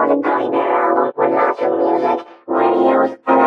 was a Gummy Bear album with lots of music, videos,